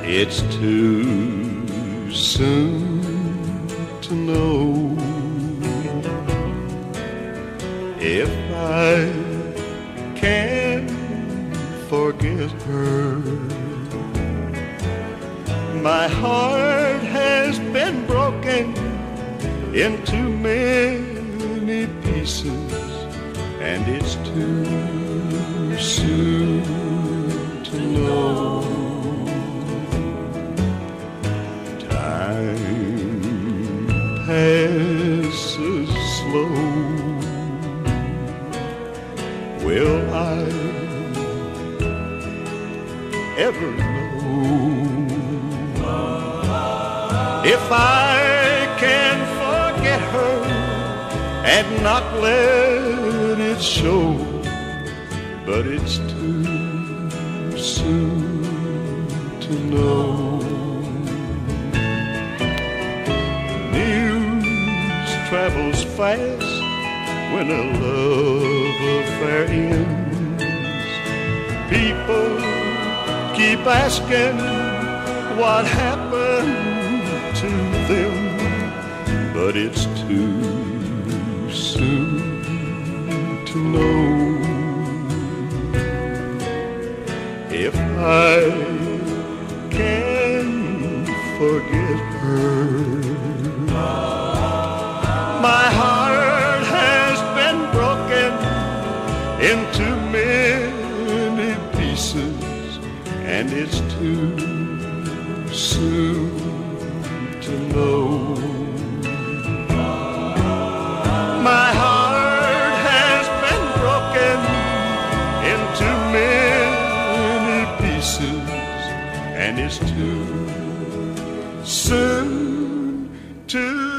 It's too soon to know if I can forget her. My heart has been broken into many pieces, and it's too soon to know. Time passes slow. Will I ever know if I can forget her and not let it show? But it's too soon to know. News travels fast when a love affair ends. People keep asking what happened to them, but it's too soon to know if I can forget her. My heart has been broken into many pieces, and it's too soon to know. My heart has been broken into many pieces, and it's too soon to